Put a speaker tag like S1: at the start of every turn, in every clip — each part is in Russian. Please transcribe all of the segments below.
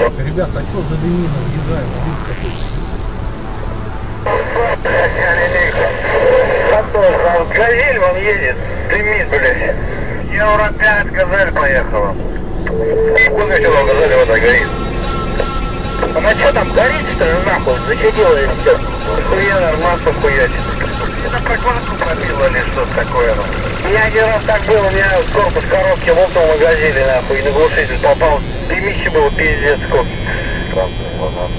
S1: Ребят, а что за ленина въезжает?
S2: Газель вон едет, дымит, блядь. Евро 5 газель поехала. Сколько еще там газель вода горит? Она что там горит, что ли, нахуй? Зачадила и все. Хуя массу хуячит. Это прокладку пробила или что-то такое. У меня один раз так было, у меня корпус коробки лопнул на газели, нахуй, и на глушитель попал. Дымище было пиздец сколько. Красный, ладно,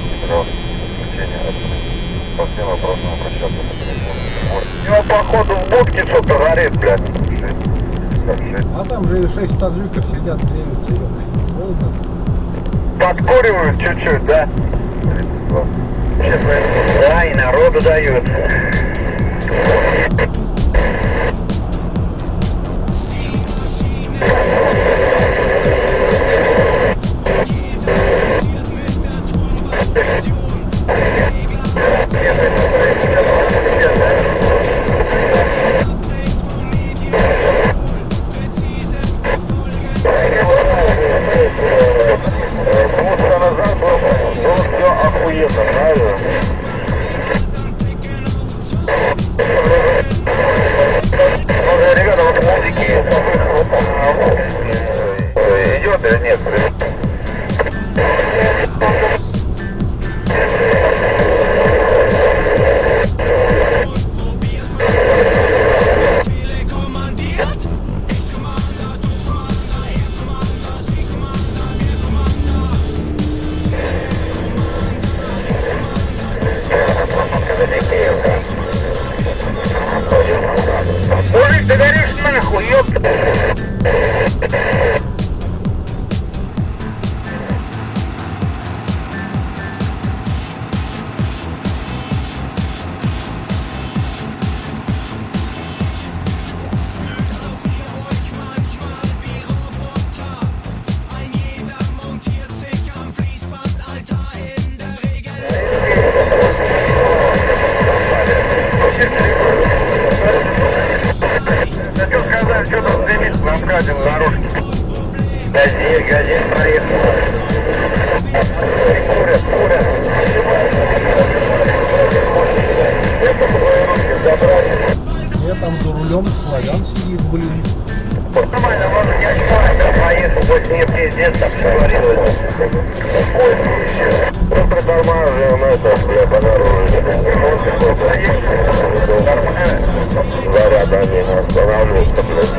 S2: по всем вопросам обращаться по телефону. У него походу в будке что-то горит, блядь.
S1: А там же 6 таджиков сидят, греют зеленый. Волга.
S2: Подкуривают чуть-чуть, да? Сейчас, да, и народу дают. Идет или нет? Мужик, ты горишь нахуй, ёпта! Хочу сказать, что там дымит на МКАДе в наружке. Газель проехала. Курят. Это в твои руки забрать.
S1: Я там за рулем славян сидит, блин.
S2: Нормально, можно не ошибаться, поехал, больше не пиздец, так все варилось. Мы притормаживаем это, бля, по дороге. Говорят, они не останавливаются, блядь.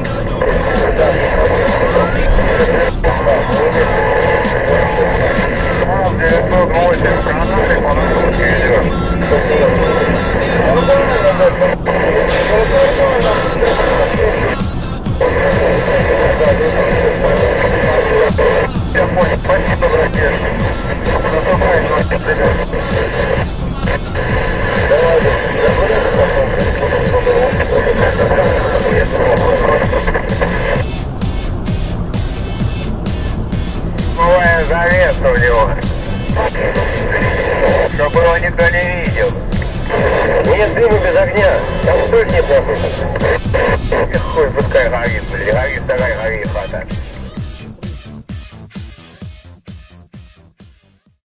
S2: Я понял, спасибо, братья. Новая завеса у него. Чтобы его никто не видел. Нет дыма без огня. Там вспыхнет нахуй. Хуй, пускай горит, блин. Горит, вторая горит, хватает.